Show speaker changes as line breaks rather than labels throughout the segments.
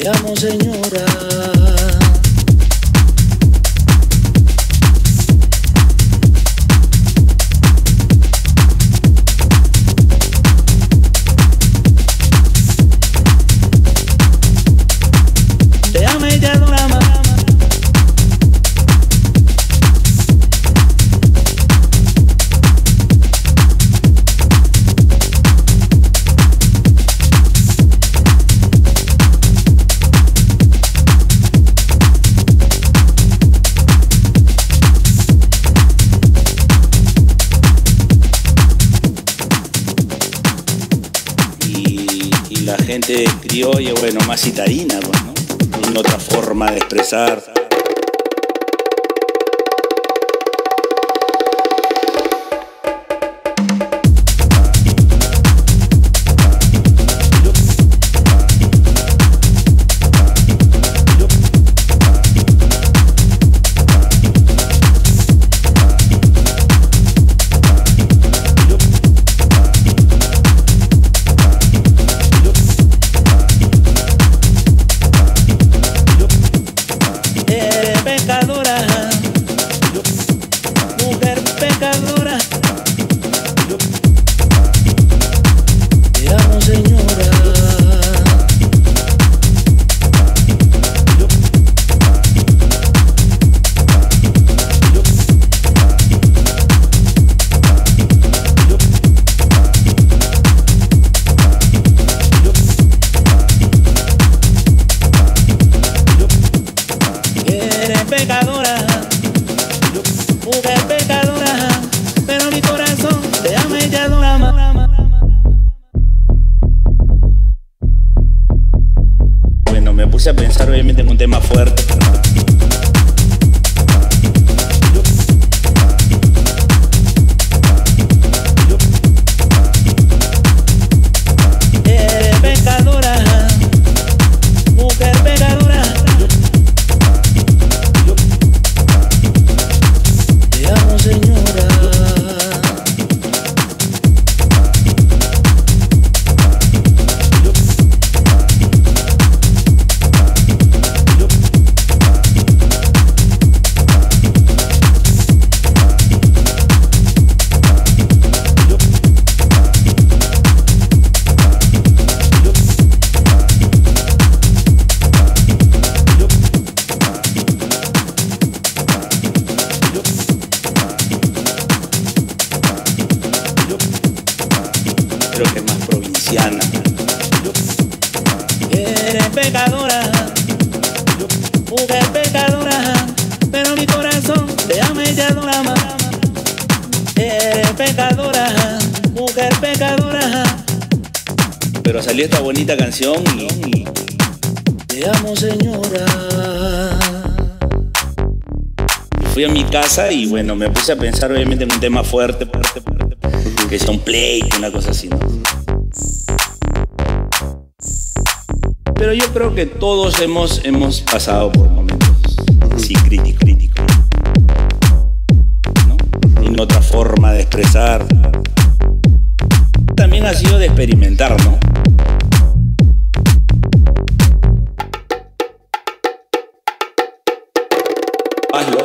Te amo, señora. Te amo y te adoro más. Y la gente criolla, bueno, más citadina, pues, ¿no? Tiene otra forma de expresar. Pecadora, mujer pecadora, pero mi corazón te ama y te adora más. Bueno, me puse a pensar obviamente en un tema fuerte. Eres pecadora, mujer pecadora. Señora, creo que es más provinciana. Eres pecadora, mujer pecadora, pero mi corazón te ama y te adora más. Eres pecadora, mujer pecadora, pero salió esta bonita canción y te amo, señora. Fui a mi casa y bueno, me puse a pensar obviamente en un tema fuerte, que sea un play, una cosa así, ¿no? Pero yo creo que todos hemos pasado por momentos así críticos, ¿no? En otra forma de expresar. También ha sido de experimentar, ¿no? Hazlo.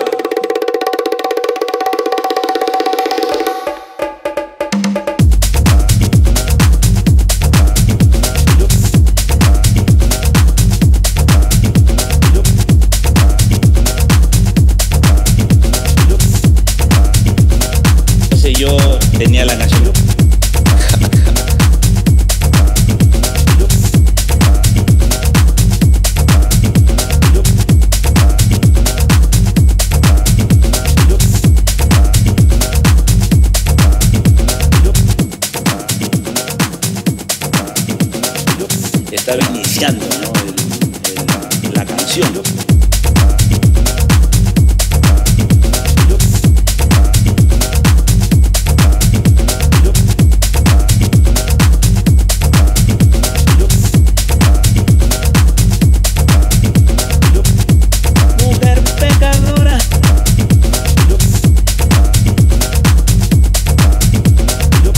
Yo tenía la canción. Estaba iniciando, ¿no? La canción.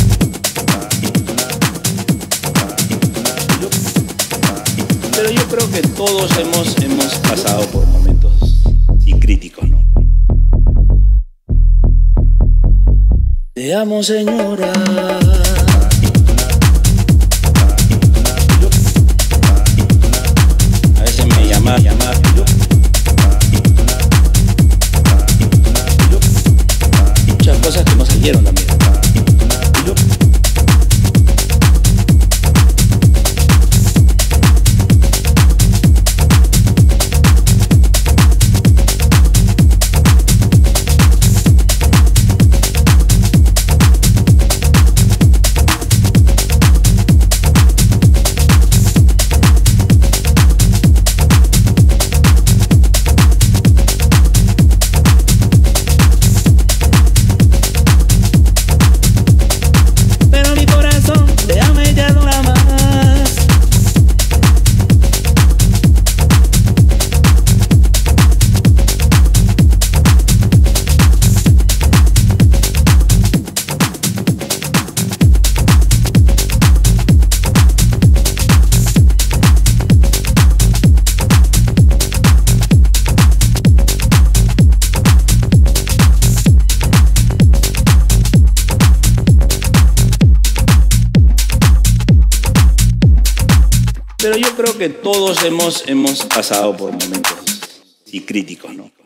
Pero yo creo que que todos hemos pasado por momentos sí críticos, ¿no? Te amo, señora. A veces me llama. Muchas cosas que no salieron también. Pero yo creo que todos hemos pasado por momentos sí críticos, ¿no?